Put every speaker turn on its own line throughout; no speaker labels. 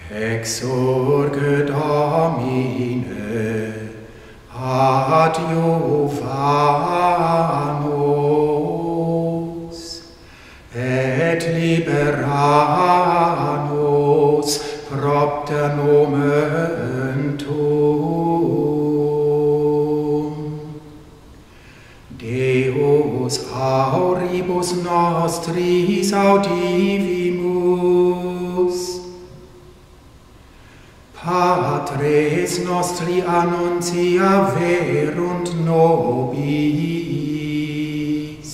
Exsurge Domine adiuvanos et libera nos propter nomen tuum. Deus auribus nostris audivimus, Patres nostri annuncia verunt nobis.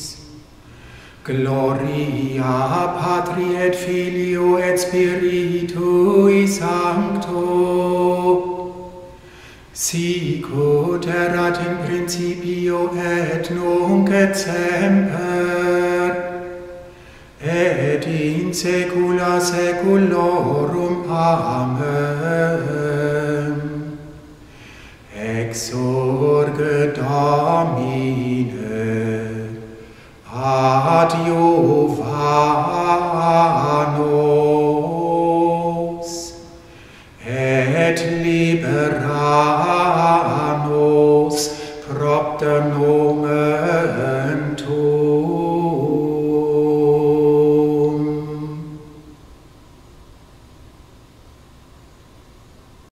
Gloria Patri et Filio et Spiritui Sancto, sic ut erat in principio et nunc et semper, et in saecula saeculorum. Amen. Exsurge Domine.